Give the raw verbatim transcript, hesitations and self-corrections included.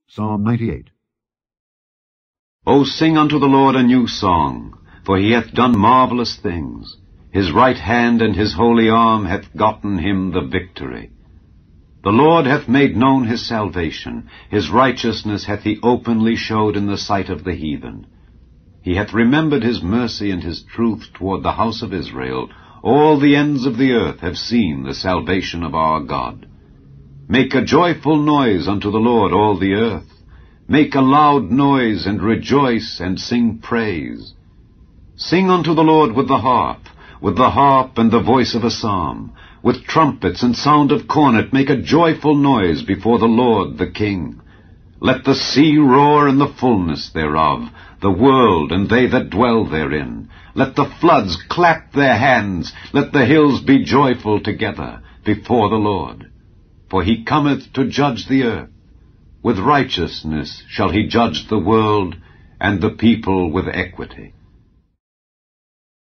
Psalm ninety-eight. O sing unto the Lord a new song, for he hath done marvelous things. His right hand and his holy arm hath gotten him the victory. The Lord hath made known his salvation. His righteousness hath he openly showed in the sight of the heathen. He hath remembered his mercy and his truth toward the house of Israel. All the ends of the earth have seen the salvation of our God. Make a joyful noise unto the Lord, all the earth. Make a loud noise, and rejoice, and sing praise. Sing unto the Lord with the harp, with the harp and the voice of a psalm. With trumpets and sound of cornet make a joyful noise before the Lord the King. Let the sea roar in the fullness thereof, the world and they that dwell therein. Let the floods clap their hands, let the hills be joyful together before the Lord. For he cometh to judge the earth. With righteousness shall he judge the world, and the people with equity.